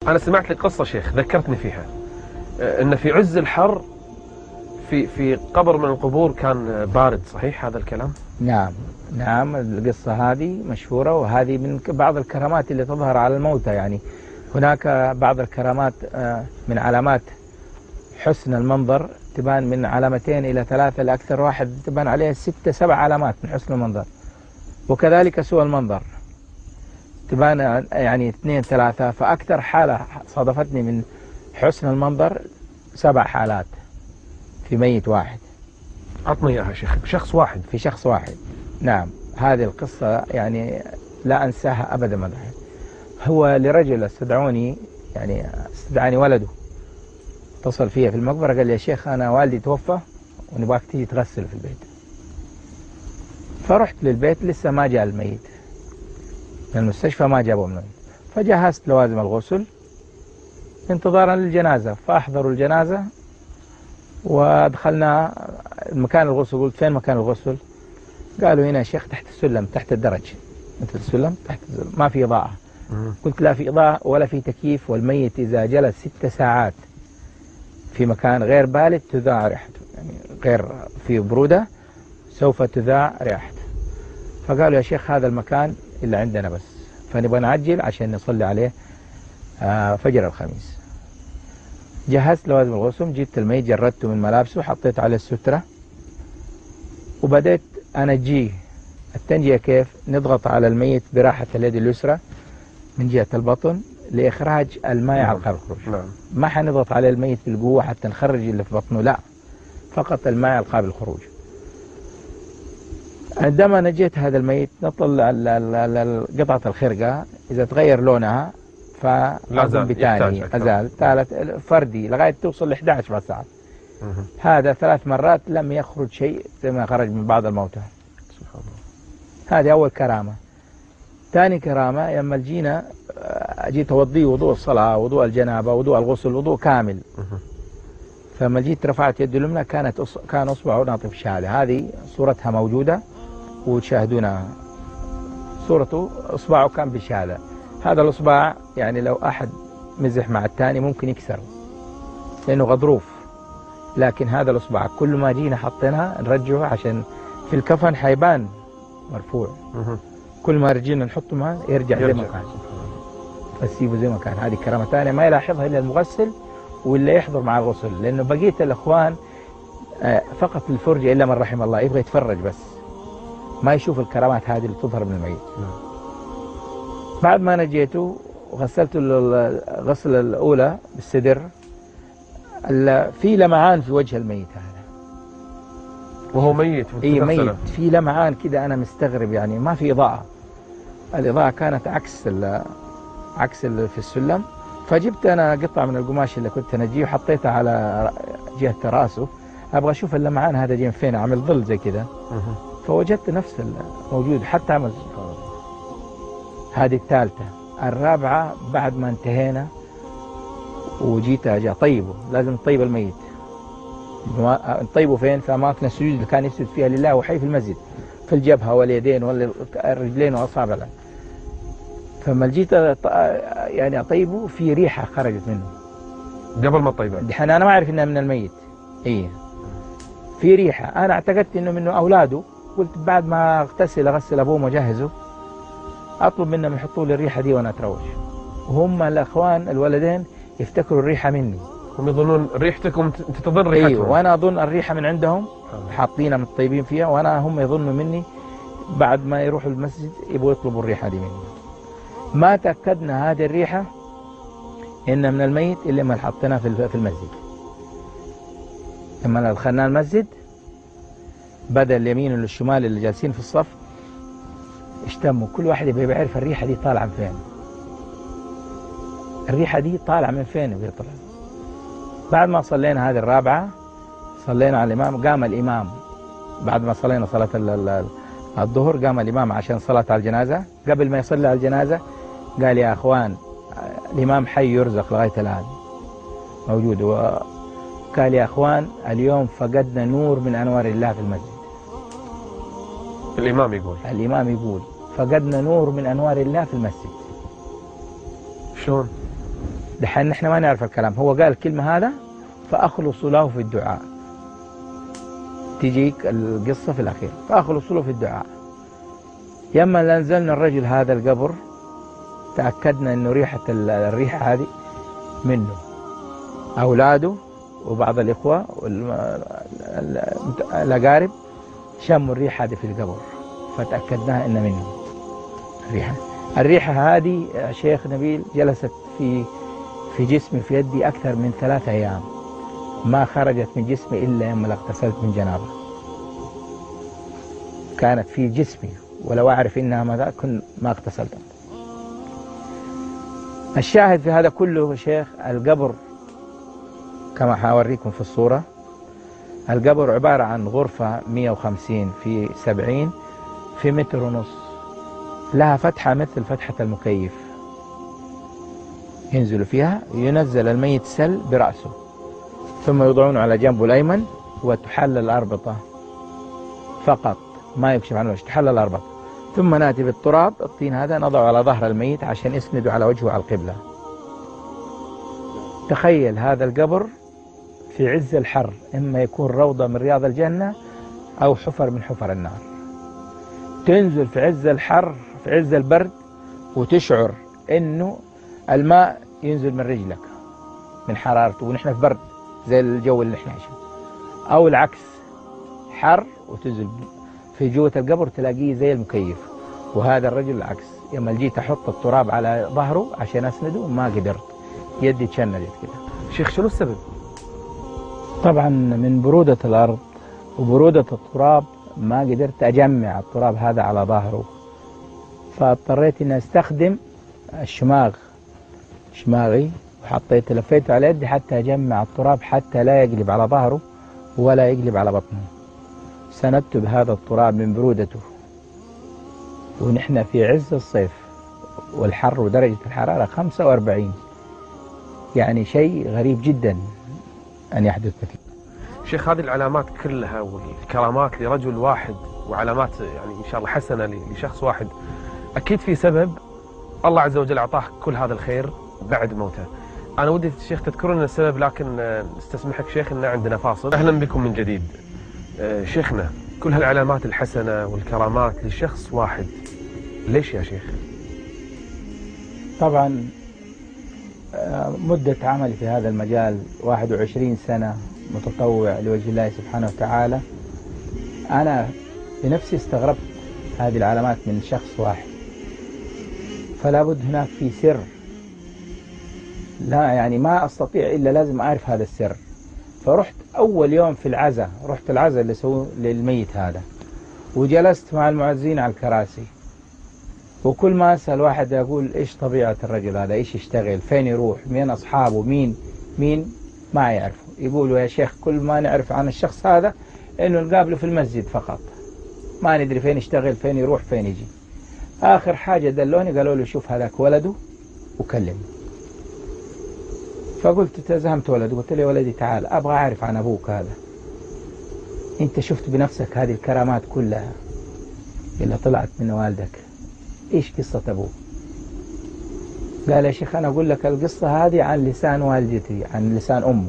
أنا سمعت لك قصة شيخ ذكرتني فيها، أن في عز الحر في قبر من القبور كان بارد، صحيح هذا الكلام؟ نعم نعم، القصة هذه مشهورة، وهذه من بعض الكرامات اللي تظهر على الموتى. يعني هناك بعض الكرامات من علامات حسن المنظر، تبان من علامتين إلى ثلاثة، لأكثر واحد تبان عليه 6 7 علامات من حسن المنظر. وكذلك سوء المنظر تبان يعني 2 3. فأكثر حالة صادفتني من حسن المنظر 7 حالات في ميت واحد. عطني إياها شيخ، بشخص واحد؟ في شخص واحد، نعم. هذه القصة يعني لا أنساها أبدا مدى. هو لرجل استدعوني، يعني استدعاني ولده، اتصل فيها في المقبرة قال لي يا شيخ أنا والدي توفى ونبغاك تيجي تغسل في البيت. فرحت للبيت، لسه ما جاء الميت من المستشفى، ما جابوا الميت. فجهزت لوازم الغسل انتظارا للجنازة. فأحضروا الجنازة ودخلنا مكان الغسل. قلت فين مكان الغسل؟ قالوا هنا يا شيخ تحت السلم، تحت الدرج. مثل السلم تحت السلم. ما في إضاءة. قلت لا في إضاءة ولا في تكييف، والميت إذا جلس 6 ساعات في مكان غير بارد تذاع ريحته، يعني غير في برودة سوف تذاع ريحته. فقالوا يا شيخ هذا المكان اللي عندنا بس، فنبغى نعجل عشان نصلي عليه فجر الخميس. جهزت لوازم الغسل، جبت الميت جردته من ملابسه، حطيت عليه السترة، وبدأت أنجيه. التنجية كيف؟ نضغط على الميت براحة اليد اليسرى من جهة البطن لإخراج الماء على الخارج. ما حنضغط على الميت بالقوة حتى نخرج اللي في بطنه، لا، فقط الماء على القابل الخروج. عندما نجيت هذا الميت نطلع قطعة الخرقة، إذا تغير لونها فأزال بتاني، أزال ثالث فردي لغاية توصل ل 11 ساعة. هذا 3 مرات لم يخرج شيء زي ما خرج من بعض الموتى. سبحان الله. هذه أول كرامة. ثاني كرامة لما جينا جيت أوضيه وضوء الصلاة، وضوء الجنابة، وضوء الغسل، وضوء كامل. فلما جيت رفعت يد اليمنى كان أصبعه ناطف الشهادة. هذه صورتها موجودة وتشاهدونها، صورته إصبعه كان بالشهادة. هذا الإصبع يعني لو أحد مزح مع الثاني ممكن يكسر لأنه غضروف، لكن هذا الإصبع كل ما جينا حطيناه نرجعه عشان في الكفن حيبان مرفوع. كل ما رجينا نحطه معه يرجع زي ما كان، فسيبه زي ما كان. هذه كرامة ثانية ما يلاحظها إلا المغسل واللي يحضر مع الغسل، لأنه بقية الأخوان فقط الفرجة إلا من رحم الله، يبغى يتفرج بس ما يشوف الكرامات هذه اللي تظهر من الميت. بعد ما نجيته وغسلت الغسلة الأولى بالسدر، في لمعان في وجه الميت هذا وهو ميت. ميت في لمعان كده. أنا مستغرب، يعني ما في إضاءة، الإضاءة كانت عكس في السلم. فجبت أنا قطعة من القماش اللي كنت نجيه وحطيتها على جهة رأسه، أبغى أشوف اللمعان هذا جاي فين، عمل ظل زي كده. فوجدت نفس الموجود حتى عمل. هذه الثالثة. الرابعة بعد ما انتهينا وجيت أجي أطيبه، لازم نطيب الميت. نطيبه فين؟ في أماكن السجود اللي كان يسجد فيها لله وحي في المسجد، في الجبهة واليدين والرجلين وأصابع. فما جيت يعني أطيبه في ريحة خرجت منه قبل ما تطيبه. دحين أنا ما أعرف إنها من الميت. في ريحة، أنا اعتقدت إنه منه أولاده. قلت بعد ما أغسل أبوه وأجهزه أطلب منهم يحطوا لي الريحة دي وأنا أتروش. وهم الأخوان الولدين يفتكروا الريحة مني، هم يظنون ريحتكم أنت تظن ريحتهم. وأنا أظن الريحة من عندهم، حاطينها متطيبين فيها، وأنا هم يظنوا مني. بعد ما يروحوا المسجد يبغوا يطلبوا الريحة دي مني. ما تأكدنا هذه الريحة إن من الميت إلا ما حطيناها في المسجد. لما دخلنا المسجد بدأ اليمين والشمال اللي جالسين في الصف اشتموا، كل واحد يبغى يعرف الريحة دي طالعة من فين. الريحة دي طالعة من فين بيطلع. بعد ما صلينا هذه الرابعة صلينا على الإمام. قام الإمام بعد ما صلينا صلاة الظهر، قام الإمام عشان صلاة على الجنازة. قبل ما يصلي على الجنازة قال يا أخوان الإمام حي يرزق لغاية الآن موجود، وقال يا أخوان اليوم فقدنا نور من أنوار الله في المسجد. الإمام يقول فقدنا نور من أنوار الله في المسجد. شلون؟ دحين نحن ما نعرف الكلام، هو قال الكلمة هذا فأخلصوا له في الدعاء، تجيك القصة في الأخير، فأخلصوا له في الدعاء. يما نزلنا الرجل هذا القبر تأكدنا أنه الريحة هذه منه، أولاده وبعض الإخوة والأقارب شموا الريحة هذه في القبر، فتأكدناها إن منه الريحة هذه يا شيخ نبيل جلست في جسمي في يدي أكثر من 3 أيام، ما خرجت من جسمي إلا يوم اغتسلت من جنابة، كانت في جسمي ولو أعرف إنها ماذا كنت ما اغتسلت. الشاهد في هذا كله يا شيخ، القبر كما حاوريكم في الصورة، القبر عبارة عن غرفة 150 في 70 في 1.5 متر، لها فتحة مثل فتحة المكيف، ينزل فيها، ينزل الميت سل برأسه، ثم يوضعونه على جنبه الأيمن وتحل الأربطة فقط، ما يكشف عن الوجه، تحل الأربطة، ثم نأتي بالتراب الطين هذا نضعه على ظهر الميت عشان يسنده على وجهه على القبلة. تخيل هذا القبر في عز الحر، إما يكون روضة من رياض الجنة أو حفر من حفر النار. تنزل في عز الحر في عز البرد وتشعر إنه الماء ينزل من رجلك من حرارته، ونحن في برد زي الجو اللي نحن عايشين، أو العكس حر وتنزل في جوة القبر تلاقيه زي المكيف. وهذا الرجل العكس، لما جيت أحط التراب على ظهره عشان أسنده ما قدرت، يدي تشنجت كده. شيخ شنو السبب؟ طبعا من برودة الأرض وبرودة التراب ما قدرت أجمع التراب هذا على ظهره، فاضطريت إني أستخدم شماغي، وحطيت لفيته على يدي حتى أجمع التراب حتى لا يقلب على ظهره ولا يقلب على بطنه. سندت بهذا التراب من برودته، ونحن في عز الصيف والحر ودرجة الحرارة 45، يعني شيء غريب جدا أن يحدث مثل. شيخ هذه العلامات كلها والكرامات لرجل واحد، وعلامات يعني إن شاء الله حسنة لشخص واحد، أكيد في سبب الله عز وجل أعطاه كل هذا الخير بعد موته. أنا ودي الشيخ تذكرون السبب، لكن نستسمحك شيخ إن عندنا فاصل. أهلا بكم من جديد. شيخنا، كل هالعلامات الحسنة والكرامات لشخص واحد، ليش يا شيخ؟ طبعا مدة عملي في هذا المجال 21 سنة متطوع لوجه الله سبحانه وتعالى، أنا بنفسي استغربت هذه العلامات من شخص واحد، فلا بد هناك في سر، لا يعني ما أستطيع إلا لازم أعرف هذا السر. فرحت أول يوم في العزاء، رحت العزاء اللي سووه للميت هذا، وجلست مع المعزين على الكراسي، وكل ما أسأل واحد أقول إيش طبيعة الرجل هذا، إيش يشتغل، فين يروح، مين أصحابه، مين ما يعرفه. يقولوا يا شيخ كل ما نعرف عن الشخص هذا إنه نقابله في المسجد فقط، ما ندري فين يشتغل، فين يروح، فين يجي. آخر حاجة دلوني قالوا له شوف هذاك ولده وكلمه. فقلت تزهمت ولده، قلت له ولدي تعال أبغى أعرف عن أبوك هذا، أنت شفت بنفسك هذه الكرامات كلها اللي طلعت من والدك، إيش قصة أبوه؟ قال يا شيخ أنا أقول لك القصة هذه عن لسان والدتي، عن لسان أمه.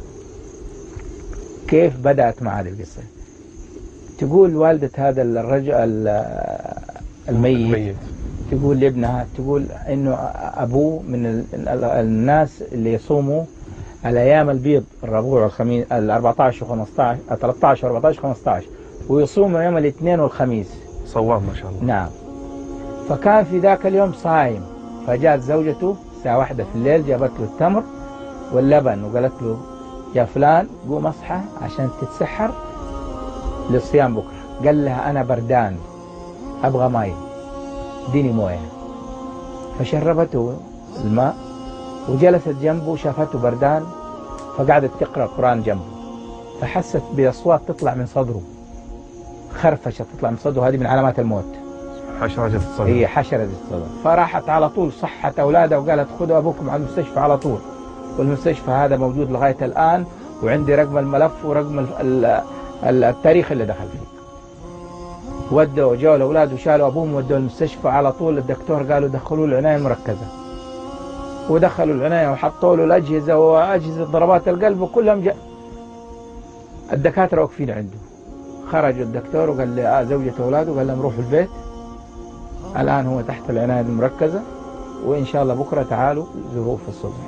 كيف بدأت مع هذه القصة؟ تقول والدة هذا الرجل الميت تقول لابنها، تقول إنه أبوه من الناس اللي يصوموا الأيام البيض، الربوع والخميس، 14 و15 13 و14 و15، ويصوموا يوم الاثنين والخميس. صوام ما شاء الله. نعم. فكان في ذاك اليوم صايم، فجاءت زوجته الساعة 1 في الليل، جابت له التمر واللبن وقالت له يا فلان قوم اصحى عشان تتسحر للصيام بكرة. قال لها أنا بردان أبغى ماء، اديني مويه. فشربته الماء وجلست جنبه، شافته بردان فقعدت تقرأ القرآن جنبه، فحست بأصوات تطلع من صدره، خرفشة تطلع من صدره، هذه من علامات الموت، حشرجة الصدر. هي حشرجة الصدر. فراحت على طول صحت أولادها وقالت خذوا أبوكم على المستشفى على طول، والمستشفى هذا موجود لغاية الآن، وعندي رقم الملف ورقم التاريخ اللي دخل فيه. ودوا جو الأولاد وشالوا أبوهم ودوا المستشفى على طول. الدكتور قالوا دخلوا العناية المركزة. ودخلوا العناية وحطوا له الأجهزة وأجهزة ضربات القلب وكلهم الدكاترة واقفين عنده. خرج الدكتور وقال لي زوجة أولاده قال لهم روحوا البيت، الآن هو تحت العناية المركزة وإن شاء الله بكرة تعالوا زوروه في الصبح.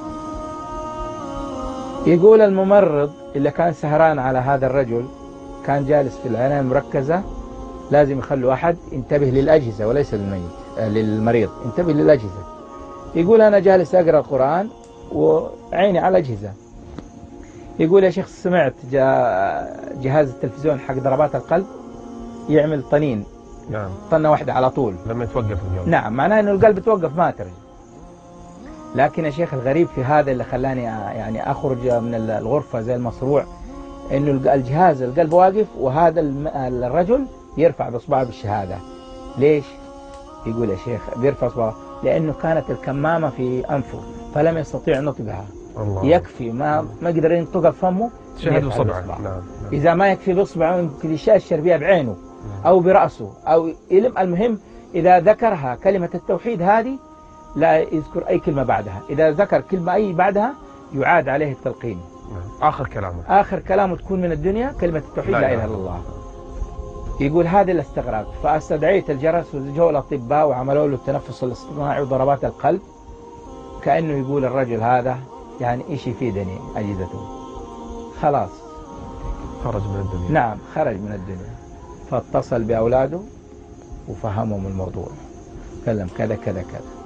يقول الممرض اللي كان سهران على هذا الرجل كان جالس في العناية المركزة، لازم يخلوا أحد ينتبه للأجهزة وليس للمريض، انتبه للأجهزة. يقول أنا جالس أقرأ القرآن وعيني على الأجهزة. يقول يا شيخ سمعت جهاز التلفزيون حق ضربات القلب يعمل طنين، نعم، طنة واحدة على طول لما يتوقف القلب. نعم، معناه إنه القلب توقف ما ترجع. لكن يا شيخ الغريب في هذا اللي خلاني يعني أخرج من الغرفة زي المصروع، إنه الجهاز القلب واقف وهذا الرجل يرفع بإصبعه بالشهادة. ليش؟ يقول يا شيخ بيرفع إصبعه لأنه كانت الكمامة في أنفه فلم يستطيع نطقها. الله. يكفي ما يقدر ينطقها بفمه شهد بصبعه. نعم. إذا ما يكفي بإصبعه يمكن يشاشر بها بعينه أو برأسه أو يلم. المهم إذا ذكرها كلمة التوحيد هذه لا يذكر أي كلمة بعدها، إذا ذكر كلمة أي بعدها يعاد عليه التلقين. آخر كلامه تكون من الدنيا كلمة التوحيد لا إله إلا الله. يقول هذا اللي استغربت، فاستدعيت الجرس وجو الأطباء وعملوا له التنفس الاصطناعي وضربات القلب. كأنه يقول الرجل هذا يعني إيش يفيدني أجهزته، خلاص خرج من الدنيا. نعم خرج من الدنيا. فاتصل بأولاده وفهمهم الموضوع، كلم كذا كذا كذا.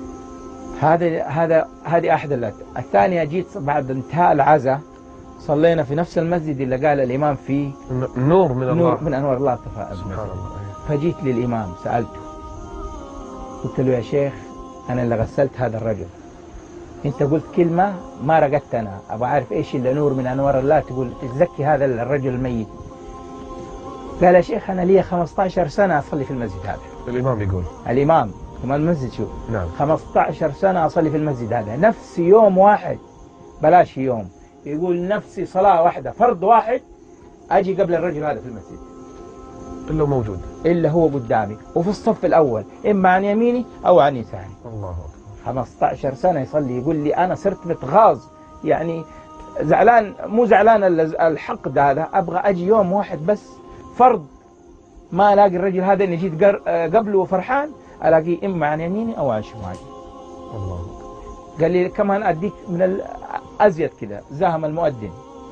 هذه أحد اللات. الثانية جيت بعد انتهاء العزاء صلينا في نفس المسجد اللي قال الإمام فيه نور من الله، نور من أنوار الله سبحان الله. فجيت للإمام سألته قلت له يا شيخ أنا اللي غسلت هذا الرجل، أنت قلت كلمة ما رقدت أنا أبغى أعرف إيش اللي نور من أنوار الله تقول تزكي هذا الرجل الميت. قال يا شيخ أنا لي 15 سنة أصلي في المسجد هذا. الإمام يقول الإمام كمان المسجد شوف. نعم. 15 سنة أصلي في المسجد هذا، نفسي يوم واحد بلاش يوم، يقول نفسي صلاة واحدة فرض واحد أجي قبل الرجل هذا في المسجد إلا موجود، إلا هو قدامي وفي الصف الأول إما عن يميني أو عن يساري. الله أكبر. 15 سنة يصلي. يقول لي أنا صرت متغاظ، يعني زعلان، مو زعلان الحقد هذا، أبغى أجي يوم واحد بس فرض ما ألاقي الرجل هذا اللي جيت قبله وفرحان ألاقيه إما عن يميني أو عن شمالي. الله. قال لي كمان أديك من الأزيد كذا، زاهم المؤذن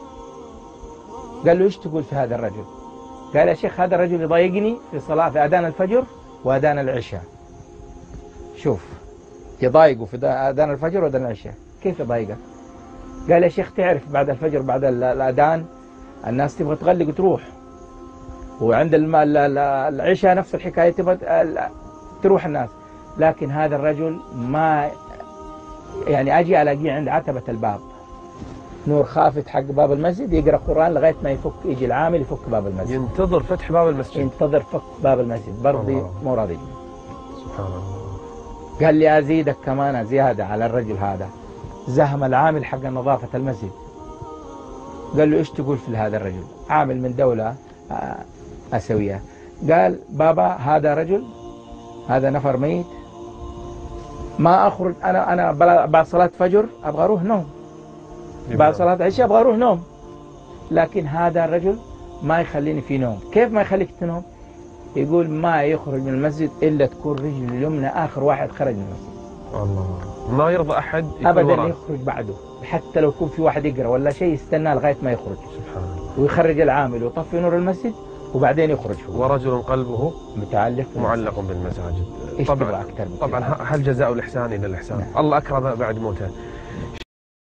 قال له إيش تقول في هذا الرجل؟ قال يا شيخ هذا الرجل يضايقني في صلاة في أذان الفجر وأذان العشاء. شوف يضايقه في أذان الفجر وأذان العشاء. كيف يضايقك؟ قال يا شيخ تعرف بعد الفجر بعد الأذان الناس تبغى تغلق وتروح، وعند العشاء نفس الحكاية تبغى تروح الناس، لكن هذا الرجل ما يعني أجي ألاقيه عند عتبة الباب نور خافت حق باب المسجد يقرأ قرآن لغاية ما يفك، يجي العامل يفك باب المسجد، ينتظر فتح باب المسجد، ينتظر فك باب المسجد برضي مو راضي. سبحان الله. قال لي أزيدك كمان زيادة على الرجل هذا، زهم العامل حق نظافة المسجد قال له إيش تقول في هذا الرجل؟ عامل من دولة آسيوية. قال بابا هذا رجل، هذا نفر ميت، ما أخرج أنا بعد صلاة فجر أبغى أروح نوم، بعد صلاة عشاء أبغى أروح نوم، لكن هذا الرجل ما يخليني في نوم. كيف ما يخليك تنوم؟ يقول ما يخرج من المسجد إلا تكون رجل اليمنى آخر واحد خرج من المسجد. الله. ما يرضى أحد أبدا يخرج بعده، حتى لو يكون في واحد يقرأ ولا شيء يستنى لغاية ما يخرج. سبحان الله. ويخرج العامل ويطفي نور المسجد وبعدين يخرج هو. ورجل قلبه متعلق معلق بالمساجد. طبعا هل جزاء الإحسان إلا الإحسان؟ نعم. الله أكرم بعد موته.